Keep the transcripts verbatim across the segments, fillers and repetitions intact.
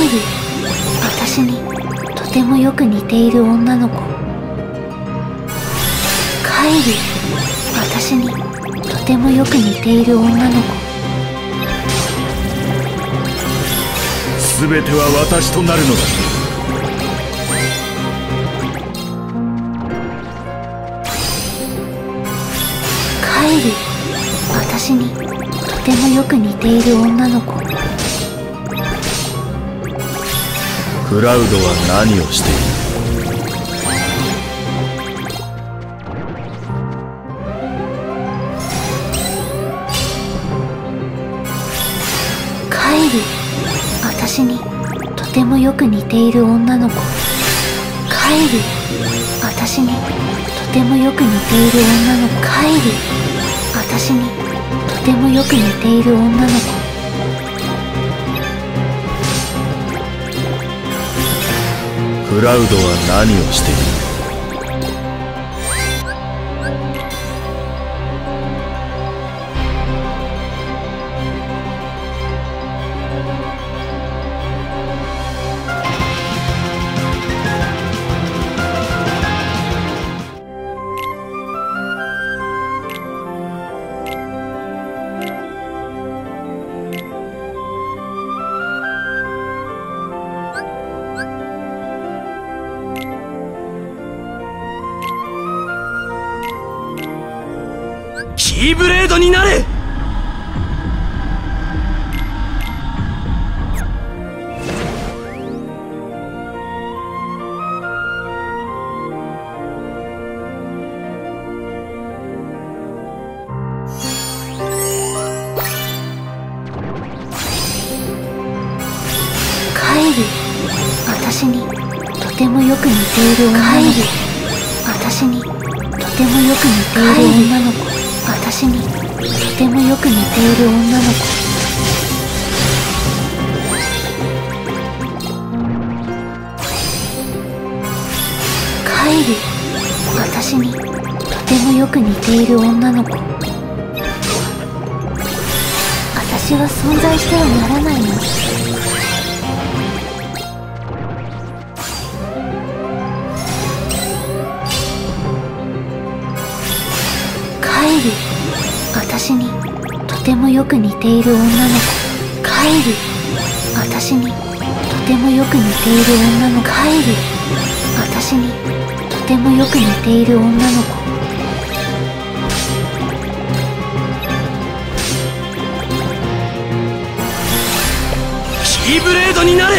ル、私にとてもよく似ている女の子。カイル、私にとてもよく似ている女の子。 すべては私となるのだ。 カイル、私にとてもよく似ている女の子。 クラウドは何をしている？ カイル、私にとてもよく似ている女の子。カイル、私にとてもよく似ている女の子。カイル、私にとてもよく似ている女の子。 クラウドは何をしている？ キーブレードになれ！ カイル、私にとてもよく似ている女の子。カイル、私にとてもよく似ている女の子。私にとてもよく似ている女の子。カイル、私にとてもよく似ている女の子。私は存在してはならないの。カイル、私にとてもよく似ている女の子。カイル、私にとてもよく似ている女の子。カイル、私にとてもよく似ている女の子。 キーブレードになれ！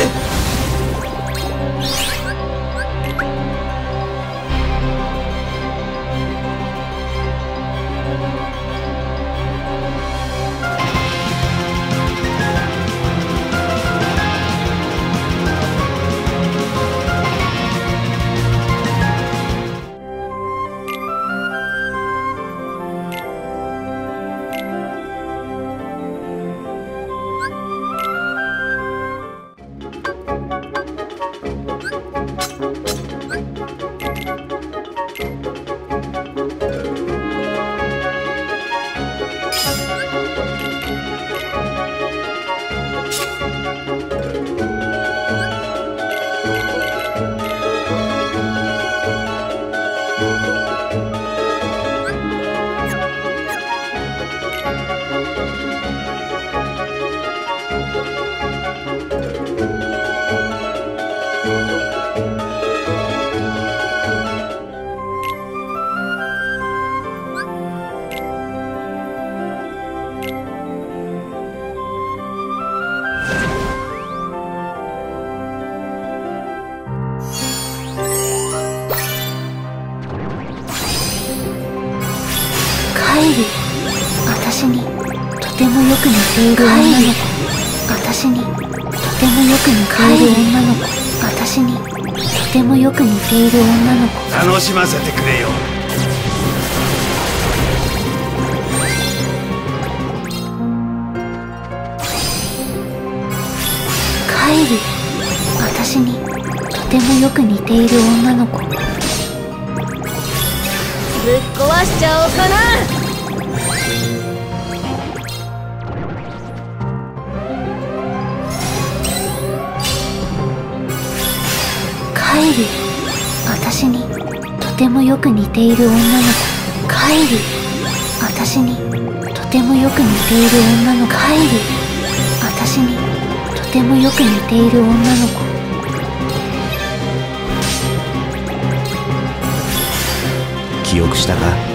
カイル、私にとてもよく似ている女の子。私にとてもよく似ている女の子。私にとてもよく似ている女の子。 楽しませてくれよ。 カイル、私にとてもよく似ている女の子。ぶっ壊しちゃおうかな。 カイリ、私にとてもよく似ている女の子。カイリ、私にとてもよく似ている女の子。カイリ、私にとてもよく似ている女の子。 記憶したか？